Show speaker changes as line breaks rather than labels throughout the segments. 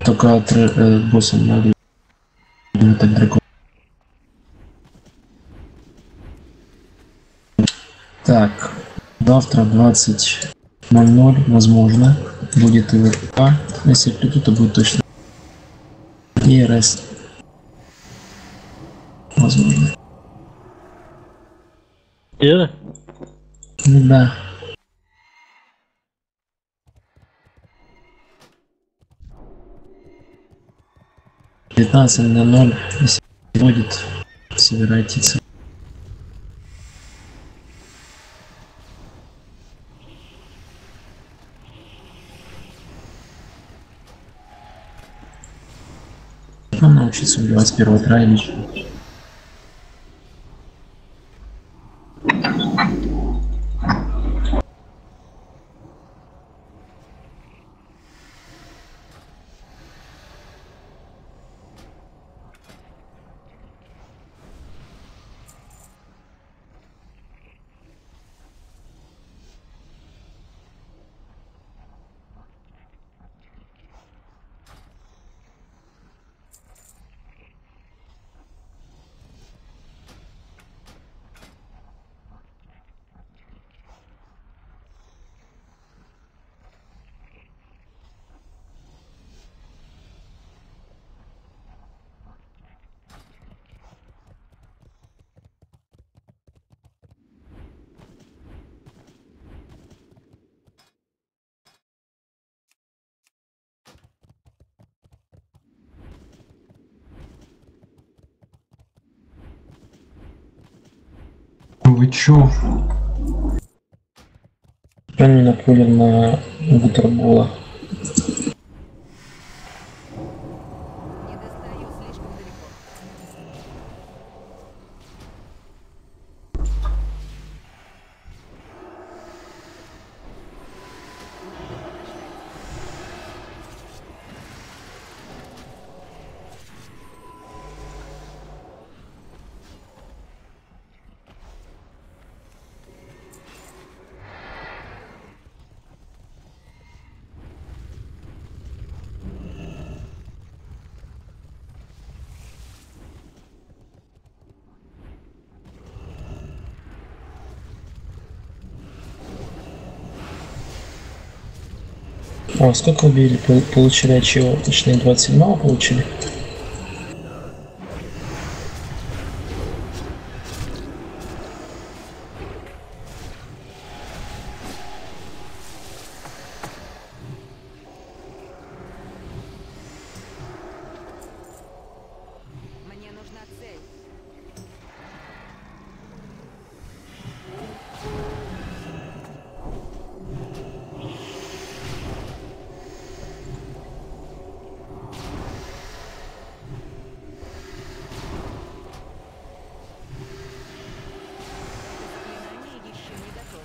Только от босса надо так далеко. Так, завтра 20:00, возможно, будет ИВК. Если приду, то будет точно. И РС. Возможно.
Ира?
Ну да. В 19:00, если будет, собирайтесь. Нам научиться убивать с первого трая лично.
Вы чё?
Прям на кулер на бутербола. А сколько убили? Получили от чего? Точнее 27-го получили?
Мне нужна цель. Заклинание еще не готово.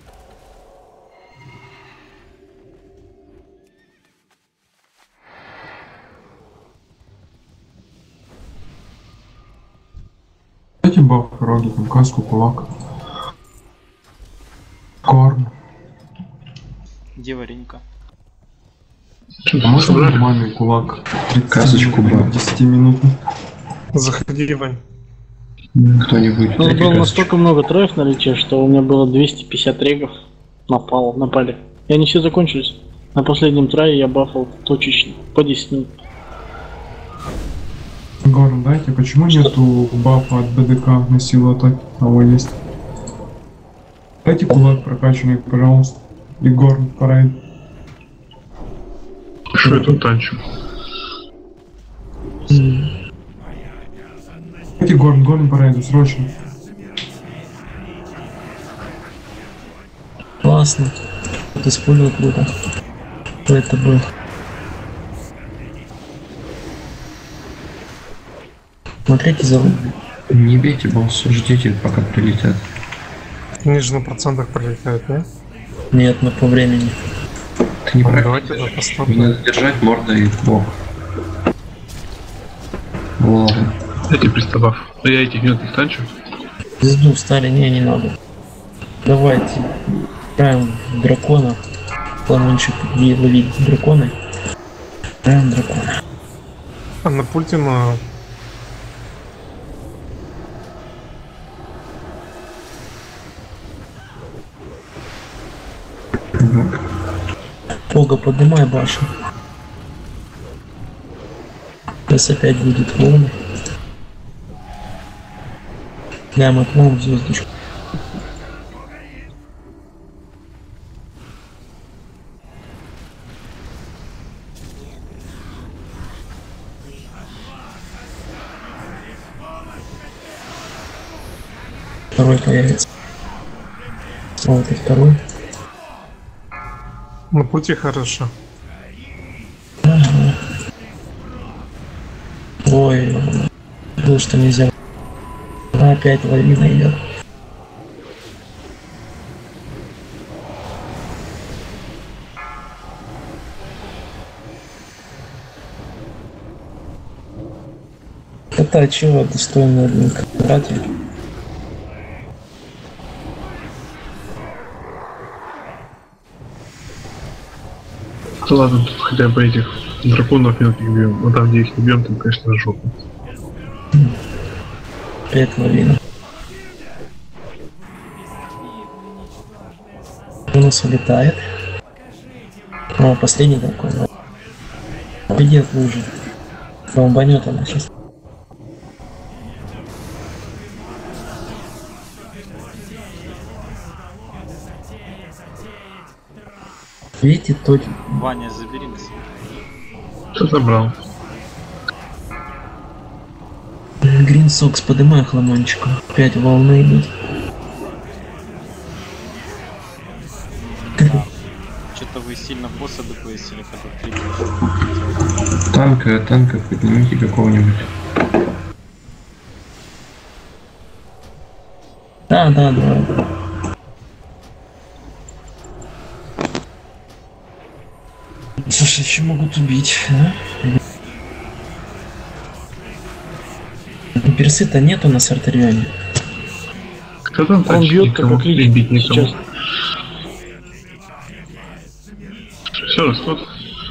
Дайте баф роги, там каску, кулак. Корм.
Где Варенька?
А можно нормальный кулак? 30
Касочку
минут,
баф.
10 минут.
Заходи, Вань.
Кто-нибудь.
Ну,
дайте
было
касочку.
настолько много троек на лите, что у меня было 250 регов. Напали. И они все закончились. На последнем трае я бафал точечно, по 10 минут.
Горн, дайте, почему нету бафа от БДК на силу атаки? А вот есть. Дайте кулак прокачанный, пожалуйста. И Горн, пора.
Что это танчу?
Дайте Горн по рейду, срочно.
Классно. Это использовал круто. Кто это был? Смотрите за вами.
Не бейте босса, ждите, пока прилетят.
Ниже на процентах пролетает, да?
Нет, но по времени.
Ты не прав.
Давайте это поставим.
Надо держать мордой в бок. Ладно.
Эти приставав. А я этих мелких танчу.
Звезду встали, не надо. Давайте. Играем в дракона. Планочек ловить драконы. Прям дракон.
А на пульте на...
Бога, поднимай башню. Сейчас опять будет волны. Я мотнул в звездочку. Второй появится. Вот и второй.
На пути хорошо.
Ой, было что нельзя. Опять лавина идет. Это чего достойно один квадрате?
Да ладно, тут хотя бы этих драконов мелких бьем. А там, где их не бьем, там, конечно, жопа.
Опять лавина. У нас улетает. О, последний такой. Идет в лужу. Бомбанет она сейчас. Видите, тут
Ваня, забери нас.
Что забрал?
Грин Сокс, поднимай хламончику. Опять волны идут.
Что-то вы сильно босса доповесили, когда третий.
Танка поднимите какого-нибудь.
Да, давай. Слушай, еще могут убить, да? Персы-то нету на Сартарионе.
Кто там
Он
танчит?
бьет как
Никому.
оклик
И бить никому.
сейчас.
Все, расход.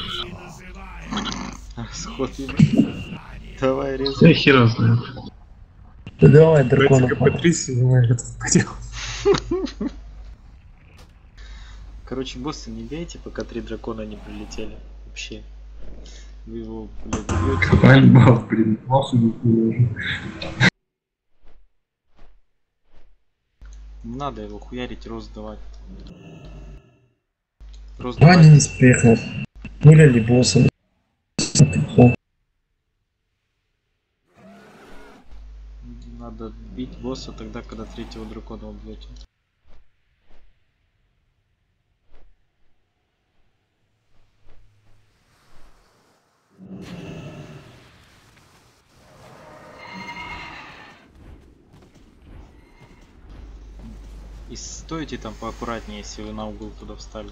Сход ебать. Давай
Я
резай.
хера знает.
Да давай, дракона.
Давайте-ка Патрисия, не знаю, это хотел.
Короче, босса не бейте, пока 3 дракона не прилетели. Вообще. Вы его, блядь, бьете.
Хваль баф, блин, бафу не положу.
Не надо его хуярить, рост давать. Рост
Ваня
давать.
не спехнул. Муляли босса.
Надо бить босса тогда, когда 3-го дракона убьете. И стойте там поаккуратнее, если вы на угол туда встали.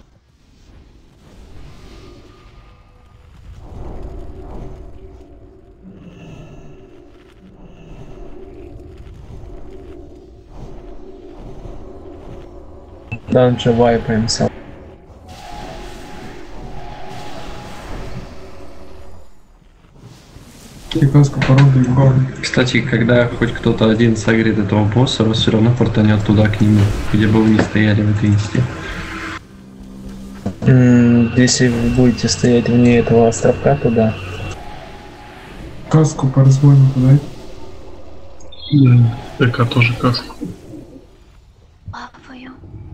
Данжа вайпаемся.
Каску породы и горн.
Кстати, когда хоть кто-то один сагрит этого босса, вас все равно портанет туда к нему, где бы вы ни стояли в этой инсте.
Если вы будете стоять вне этого островка, то да.
Каску по разводу подай.
ТК тоже каску.
Лапаю.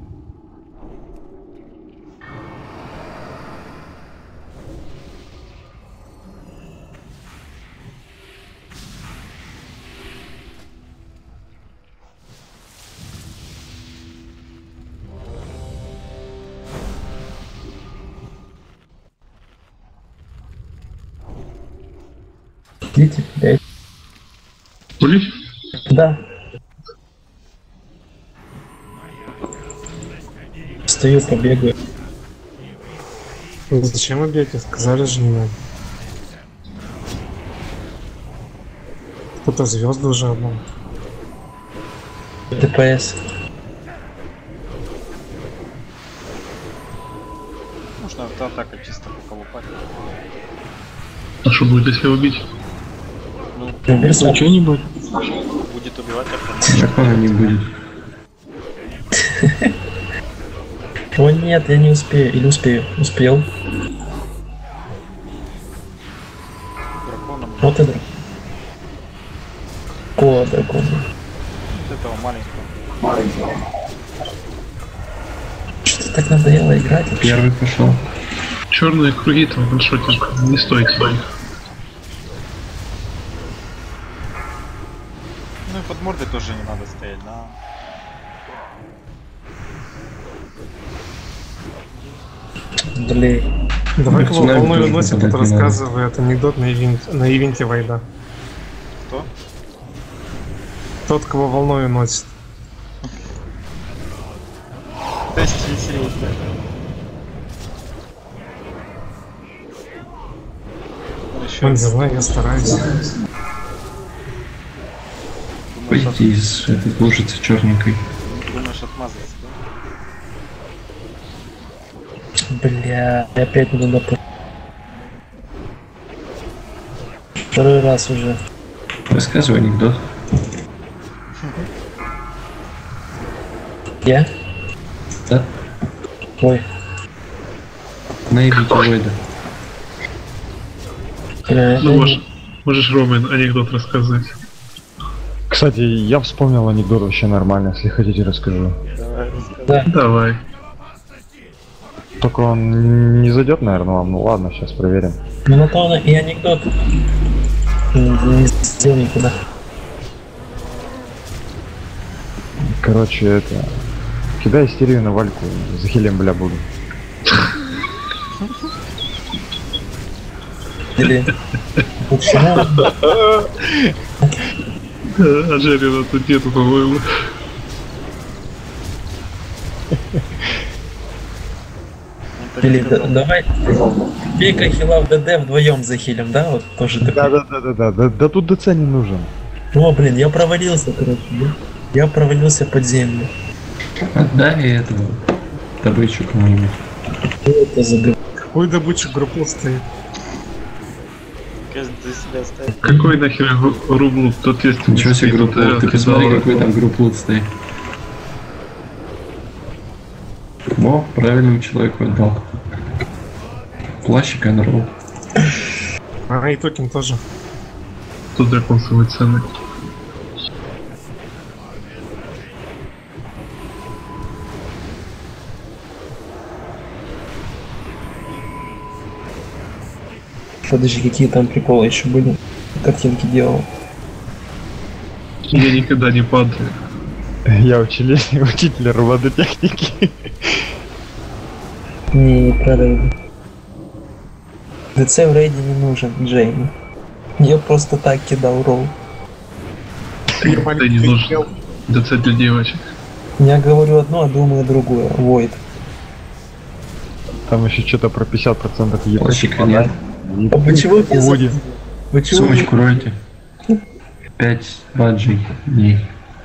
Видите? 5.
Пулить?
Да. Стою, побегаю.
Зачем вы бьете? Сказали же не надо. Кто-то звезды уже обман.
ДПС.
Можно автоатака чисто поколупать.
А что будет, если убить?
Ничего не будет.
Будет убивать, а потом...
Дракона не будет.
О нет, я не успею. Или успею. Успел.
Драконом.
Вот это. О, дракон.
Вот этого маленького.
Что так надоело играть вообще?
Первый пошел.
Черные круги там ваншотинг. Не стоит своих.
Ну и под мордой тоже не надо стоять, да.
Блин.
Давай
Да,
кого
цунами
волной
тоже
уносит,
нападать
тут
не надо.
рассказывает анекдот на ивенте Вайда.
Кто?
Тот, кого волной уносит.
То есть веселее, да? Еще
Он
раз.
дела, я стараюсь.
Выйти из этой лужицы черненькой.
Думаешь отмазаться, да?
Бля, я опять не туда пошел. Второй раз уже.
Рассказывай анекдот.
Я?
Да?
Ой.
Наебите Войда.
Бля,
Ну,
это
можешь Роман анекдот рассказать.
Кстати, я вспомнил анекдот вообще нормально, если хотите расскажу.
Давай, рассказывай.
Да.
Давай.
Только он не зайдет, наверное, вам. Ну ладно, сейчас проверим.
Ну на то он и анекдот не сделал никуда.
Короче, это... Кидай истерию на Вальку, за хилем, бля, буду.
Или... Почему?
А Жерина тут нету, по-моему.
Или давай Пика хила в ДД вдвоем захилим, да? Вот тоже такой.
Да тут ДЦ не нужен.
О, блин, я провалился, короче, да? Я провалился под землю.
Отдай этого добычу кому-нибудь.
Что это за г...
Какой добычу группу стоит?
Каждый за себя ставит.
Какой нахер рублу? Тут есть...
Ничего себе группу, ты посмотри, какой там группу стоит. О, правильному человеку отдал. Плащик Энрол.
А и токен тоже.
Тут драконцевые цены.
Подожди, какие там приколы еще были? Картинки делал.
Я никогда не падаю.
Я учитель робототехники.
Неправильно. ДЦ в рейде не нужен, Джейми. Я просто так кидал ролл.
Ты не нужен. ДЦ для девочек.
Я говорю одно, а думаю другое. Войд.
Там еще что-то про 50%
Плащика нет.
А почему ты
Вуди.
Почему?
Сумочку ройте. 5 баджей дней.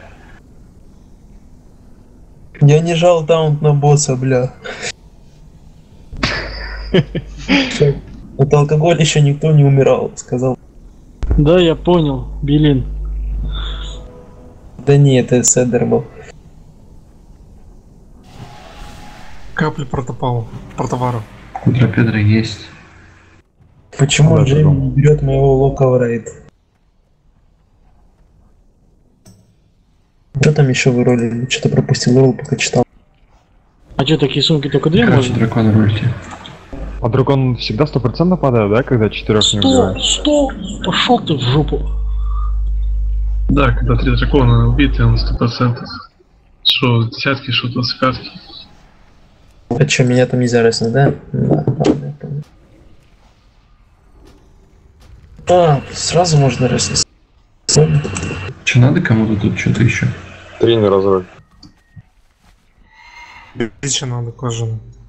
Я не жал таунт на босса, бля. От алкоголя еще никто не умирал, сказал.
Да, я понял, Билин.
Да не, это Седер был.
Капли протовара.
Квадропедра есть.
Почему
Да,
Джейми
потом.
не берет моего лока в рейд? Что там еще выролили? Что-то пропустил ролл, пока читал.
А что, такие сумки только две
Короче,
можно?
дракона рольте.
А дракон всегда 100% падает, да, когда 4 не
100,
убиваешь?
100, пошел ты в жопу.
Да, когда 3 дракона убиты, он 100%. Шо, десятки, шо, 25.
А что, меня там нельзя рейснуть, да? Да, ладно, я понял. А, сразу можно рейснуть.
Че надо кому-то тут что-то еще?
Тренер разроль.
Бича надо кожаную.